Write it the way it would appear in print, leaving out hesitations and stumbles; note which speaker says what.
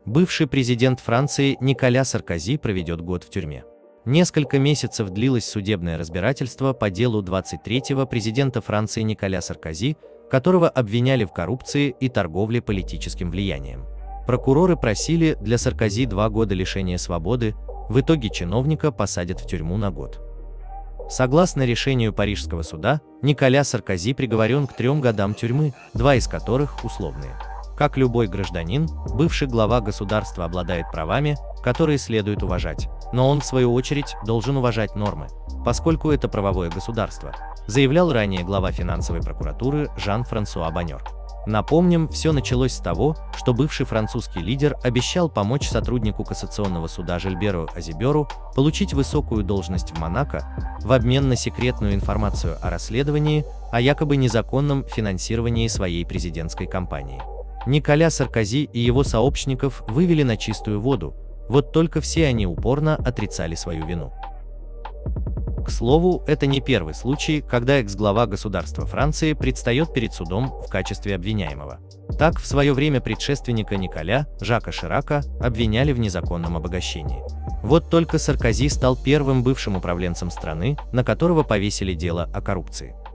Speaker 1: Бывший президент Франции Николя Саркози проведет год в тюрьме. Несколько месяцев длилось судебное разбирательство по делу 23-го президента Франции Николя Саркози, которого обвиняли в коррупции и торговле политическим влиянием. Прокуроры просили для Саркози 2 года лишения свободы, в итоге чиновника посадят в тюрьму на год. Согласно решению Парижского суда, Николя Саркози приговорен к 3 годам тюрьмы, 2 из которых условные. Как любой гражданин, бывший глава государства обладает правами, которые следует уважать, но он, в свою очередь, должен уважать нормы, поскольку это правовое государство, заявлял ранее глава финансовой прокуратуры Жан-Франсуа Банер. Напомним, все началось с того, что бывший французский лидер обещал помочь сотруднику кассационного суда Жильберу Азиберу получить высокую должность в Монако в обмен на секретную информацию о расследовании о якобы незаконном финансировании своей президентской кампании. Николя Саркози и его сообщников вывели на чистую воду, вот только все они упорно отрицали свою вину. К слову, это не первый случай, когда экс-глава государства Франции предстает перед судом в качестве обвиняемого. Так, в свое время предшественника Николя, Жака Ширака, обвиняли в незаконном обогащении. Вот только Саркози стал первым бывшим управленцем страны, на которого повесили дело о коррупции.